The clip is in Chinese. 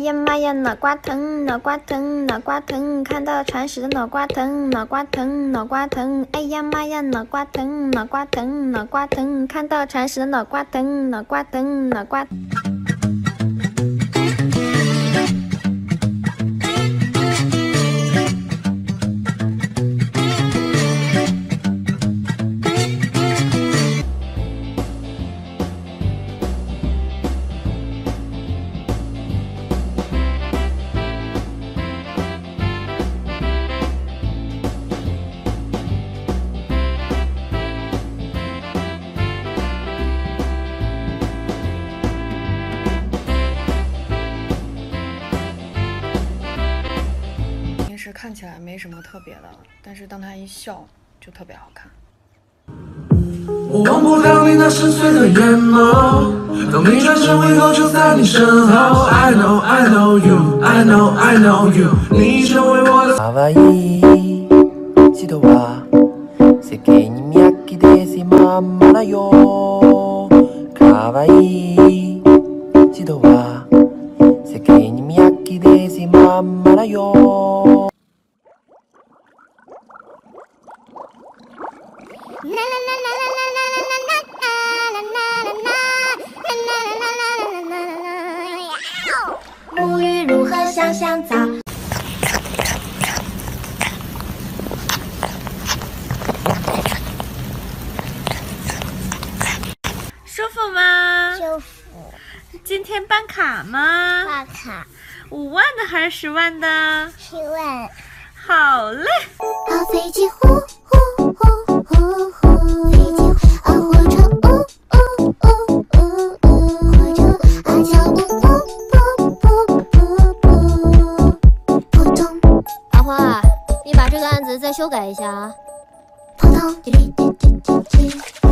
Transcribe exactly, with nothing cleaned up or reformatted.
呀妈呀，脑瓜疼，脑瓜疼，脑瓜疼，看到铲屎的脑瓜疼，脑瓜疼，脑瓜疼，哎呀妈呀，脑瓜疼，脑瓜疼，脑瓜疼，看到铲屎的脑瓜疼，脑瓜疼，脑瓜。 看起来没什么特别的，但是当他一笑就特别好看。 我忘不了你那深邃的眼眸，当你转身以后就在你身后。I know I know you, I know I know you， 你成为我的。可愛い人は世界に見飽きてしまうまだよ。可愛い人は世界に見飽きてしまうまだよ。 沐浴如何香香皂？ 舒服吗？ 舒服。 今天办卡吗？ 办卡。 五万的还是十万的？ 十万。 好嘞。 好飞机呼呼呼呼呼，飞机呼啊火车呜呜呜呜呜，火车啊脚步噗噗噗噗噗，扑通。 阿花，你把这个案子再修改一下啊。 扑通，滴滴滴滴滴。